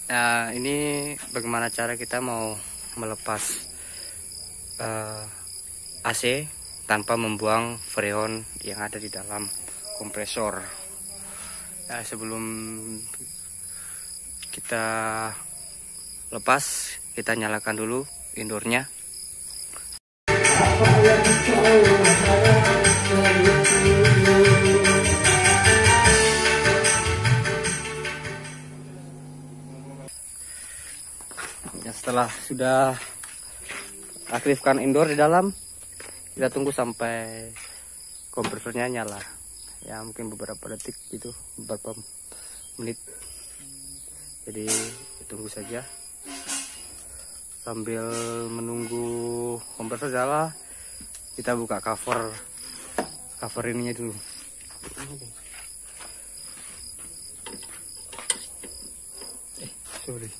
Nah, ini bagaimana cara kita mau melepas AC tanpa membuang freon yang ada di dalam kompresor. Nah, sebelum kita lepas, kita nyalakan dulu indoornya. Ya, setelah sudah aktifkan indoor di dalam, kita tunggu sampai kompresornya nyala. Ya, mungkin beberapa detik gitu, beberapa menit. Jadi tunggu saja sambil menunggu kompresor nyala. Kita buka cover ininya dulu. Sorry.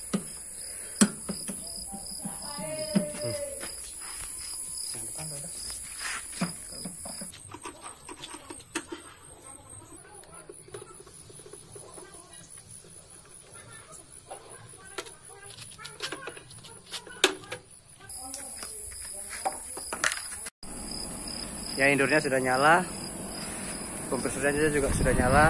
Ya, indoornya sudah nyala, kompresornya juga sudah nyala.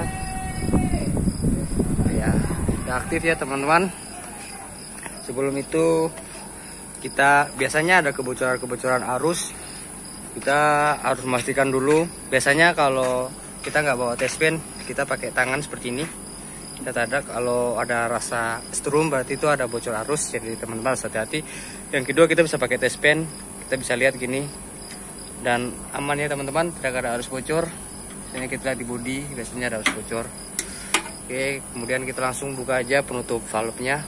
Ya, sudah aktif ya teman-teman. Sebelum itu kita biasanya ada kebocoran arus, kita harus memastikan dulu. Biasanya kalau kita nggak bawa test-pen, kita pakai tangan seperti ini. Kita tanda kalau ada rasa strum berarti itu ada bocor arus, jadi teman-teman harus hati-hati. Yang kedua, kita bisa pakai test-pen, kita bisa lihat gini. Dan aman ya teman-teman, tidak ada arus bocor. Biasanya kita lihat di bodi, biasanya ada arus bocor. Oke, kemudian kita langsung buka aja penutup valve-nya.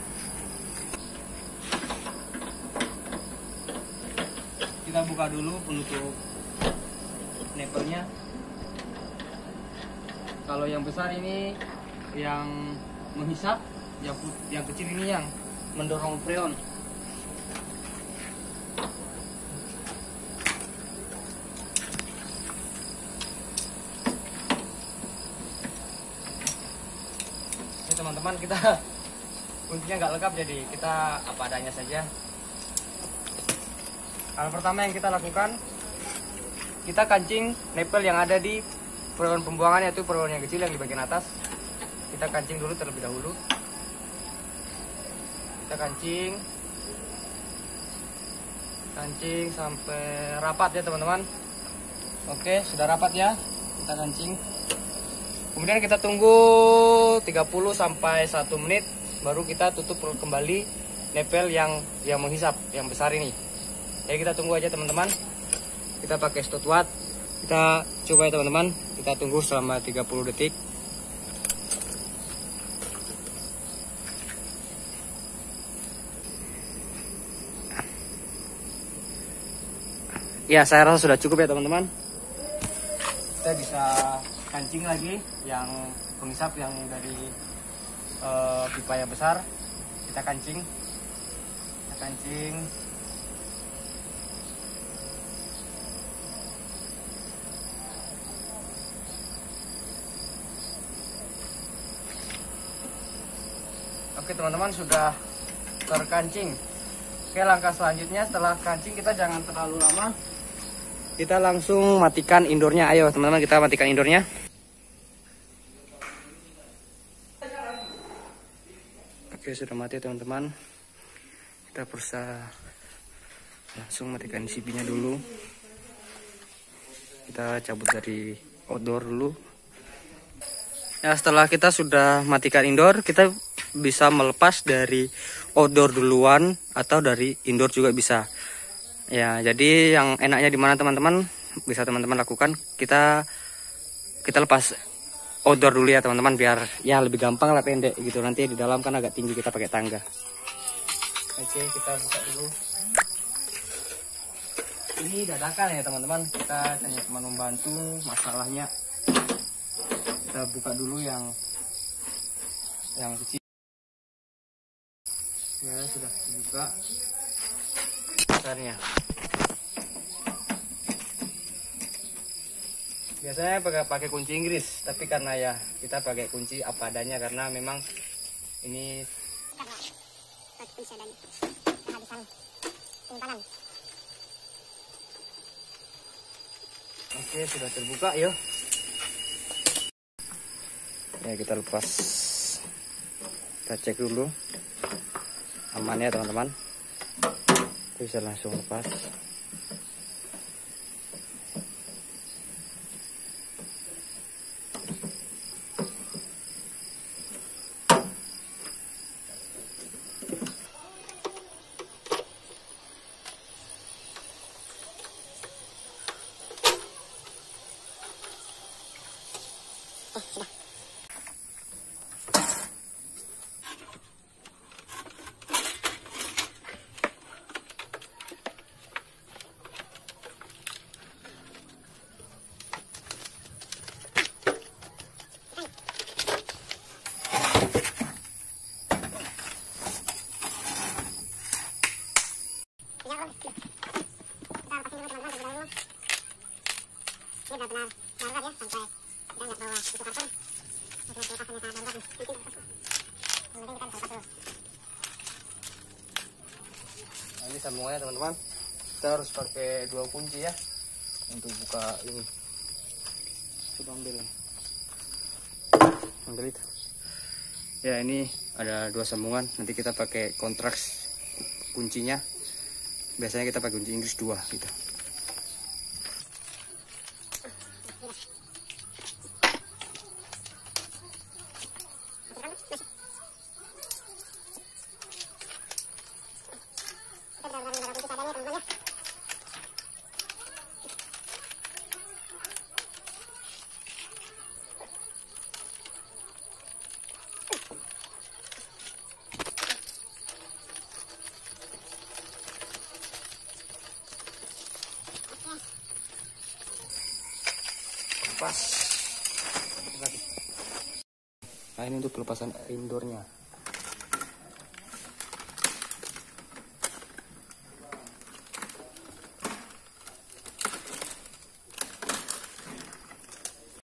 Kita buka dulu penutup nipple-nya. Kalau yang besar ini yang menghisap, yang kecil ini yang mendorong freon. Teman-teman, kita kuncinya nggak lengkap, jadi kita apa adanya saja. Hal pertama yang kita lakukan, kita kancing nipple yang ada di freon pembuangan, yaitu freon yang kecil yang di bagian atas. Kita kancing dulu terlebih dahulu. Kita kancing sampai rapat ya teman-teman. Oke, sudah rapat ya. Kita kancing. Kemudian kita tunggu 30 sampai 1 menit, baru kita tutup kembali nipple yang menghisap, yang besar ini. Ya, kita tunggu aja teman-teman. Kita pakai stopwatch. Kita coba ya teman-teman. Kita tunggu selama 30 detik. Ya, saya rasa sudah cukup ya teman-teman. Kita bisa kancing lagi yang penghisap yang dari pipa yang besar. Kita kancing. Oke teman-teman, sudah terkancing. Oke, langkah selanjutnya setelah kancing, kita jangan terlalu lama. Kita langsung matikan indoornya. Ayo teman-teman, kita matikan indoornya. Oke, sudah mati teman-teman. Kita berusaha langsung matikan CB-nya dulu. Kita cabut dari outdoor dulu. Ya, setelah kita sudah matikan indoor, kita bisa melepas dari outdoor duluan atau dari indoor juga bisa. Ya, jadi yang enaknya di mana teman-teman, bisa teman-teman lakukan. Kita lepas outdoor dulu ya teman-teman, biar ya lebih gampang lah, pendek gitu. Nanti di dalam kan agak tinggi, kita pakai tangga. Oke, kita buka dulu. Ini dadakan ya teman-teman, kita hanya cuma membantu masalahnya. Kita buka dulu yang kecil. Ya, sudah dibuka besarnya. Biasanya pakai kunci Inggris, tapi karena ya kita pakai kunci apa adanya, karena memang Ini oke, sudah terbuka ya. Ya, kita lepas. Kita cek dulu. Aman ya teman-teman. Bisa langsung lepas. Ini sambungannya teman-teman, kita harus pakai 2 kunci ya untuk buka ini. Coba ambil itu ya. Ini ada 2 sambungan, nanti kita pakai kontraks kuncinya. Biasanya kita pakai kunci Inggris 2 gitu. Pas. Nah, ini untuk pelepasan indoornya.